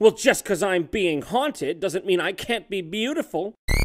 Well, just 'cause I'm being haunted doesn't mean I can't be beautiful.